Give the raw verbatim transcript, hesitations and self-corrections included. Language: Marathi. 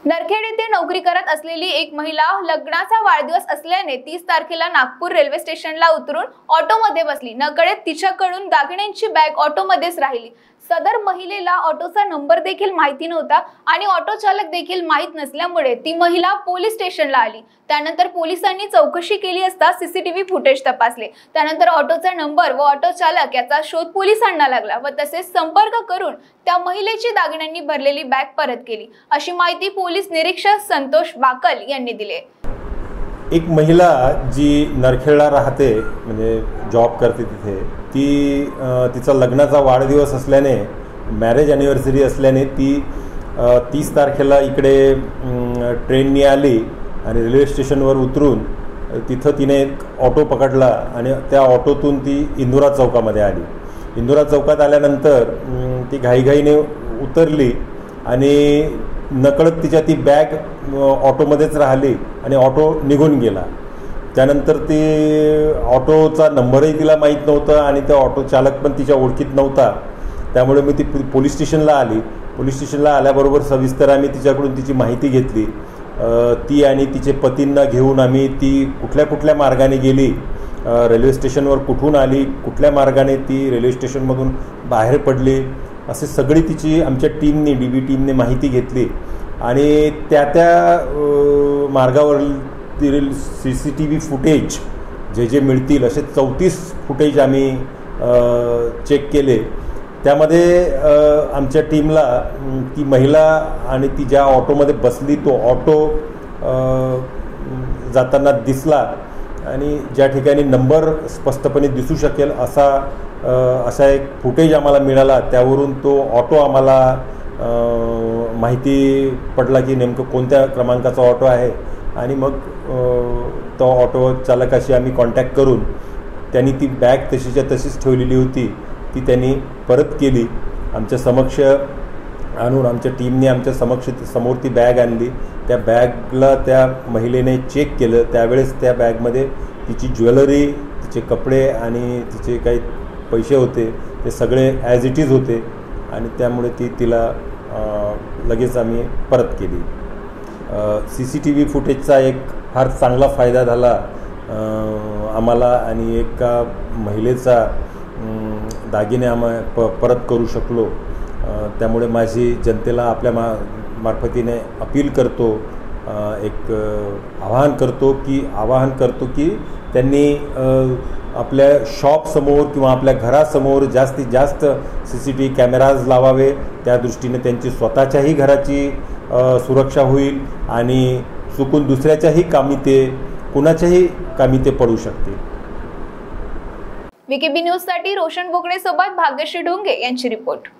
नरखेड येथे नोकरी करत असलेली एक महिला लग्नाचा वाढदिवस असल्याने तीस तारखेला नागपूर रेल्वे स्टेशनला उतरून ऑटोमध्ये बसली। नकळत तिच्याकडून दागिन्यांची बॅग ऑटोमध्येच राहिली। सदर महिलेला ऑटोचा नंबर देखील माहिती नव्हता आणि ऑटो चालक देखील माहित नसल्यामुळे ती महिला पोलीस स्टेशनला आली। त्यानंतर पोलिसांनी चौकशी केली असता सीसीटीव्ही फुटेज तपासले। त्यानंतर ऑटोचा नंबर व ऑटो चालक याचा शोध पोलिसांना लागला व तसेच संपर्क करून त्या महिलेची दागिन्यांनी भरलेली बॅग परत केली, अशी माहिती पोलीस निरीक्षक संतोष बाकल यांनी दिली। एक महिला जी नरखेडला राहते, म्हणजे जॉब करते तिथे, ती तिचा लग्नाचा वाढदिवस असल्याने, मॅरेज ॲनिव्हर्सरी असल्याने ती तीस तारखेला इकडे ट्रेननी आली आणि रेल्वे स्टेशनवर उतरून तिथं तिने एक ऑटो पकडला आणि त्या ऑटोतून ती इंदुरा चौकामध्ये आली। इंदुरा चौकात आल्यानंतर ती घाईघाईने उतरली आणि नकळत तिच्या ती बॅग ऑटोमध्येच राहिली आणि ऑटो निघून गेला। त्यानंतर ती ऑटोचा नंबरही तिला माहीत नव्हता आणि त्या ऑटो चालक पण तिच्या ओळखीत नव्हता। त्यामुळे मी ती पोलीस स्टेशनला आली। पोलीस स्टेशनला आल्याबरोबर सविस्तर आम्ही तिच्याकडून तिची माहिती घेतली। ती आणि तिचे पतींना घेऊन आम्ही ती कुठल्या कुठल्या मार्गाने गेली, रेल्वे स्टेशनवर कुठून आली, कुठल्या मार्गाने ती रेल्वे स्टेशनमधून बाहेर पडली, असे सगळी तिची आमच्या टीमने डी बी टीमने माहिती घेतली आणि त्या त्या मार्गावरील C C T V footage जे जे मिळतील असे चौतीस फुटेज आम्ही चेक केले। त्यामध्ये आमच्या टीमला ती महिला आणि ती ज्या ऑटोमध्ये बसली तो ऑटो जाताना दिसला आणि ज्या ठिकाणी नंबर स्पष्टपणे दिसू शकेल असा असा एक फुटेज आम्हाला मिळाला। त्यावरून तो ऑटो आम्हाला माहिती पडला की नेमकं कोणत्या क्रमांकाचा ऑटो आहे आणि मग तो ऑटो चालकाशी आम्ही कॉन्टॅक्ट करून त्यांनी ती बॅग तशीच्या तशीच ठेवलेली होती ती त्यांनी परत केली। आमच्या समक्ष आणून आमच्या टीमने आमच्या समक्ष समोर ती बॅग आणली। त्या बॅगला त्या महिलेने चेक केलं, त्यावेळेस त्या बॅगमध्ये तिची ज्वेलरी, तिचे कपडे आणि तिचे काही पैसे होते ते सगळे ॲज इट इज होते आणि त्यामुळे ती तिला लगेच आम्ही परत केली। सी सी टी व्ही फुटेजचा एक फार चांगला फायदा झाला आम्हाला आणि एका महिलेचा दागिने आम्हा प परत करू शकलो। त्यामुळे माझी जनतेला आपल्या मा मार्फतीने अपील करतो, एक आवाहन करतो की आवाहन करतो की त्यांनी आपल्या शॉपसमोर किंवा आपल्या घरासमोर जास्तीत जास्त C C T V cameras लावावे। त्या दृष्टीने त्यांची स्वतःच्याही घराची सुरक्षा होईल आणि चुकून दुसऱ्याच्याही कामी ते कुणाच्याही कामी ते पडू शकतील। वीकेबी न्यूज साठी रोशन बोगणे सोबत भाग्यश्री ढोंगे यांची रिपोर्ट।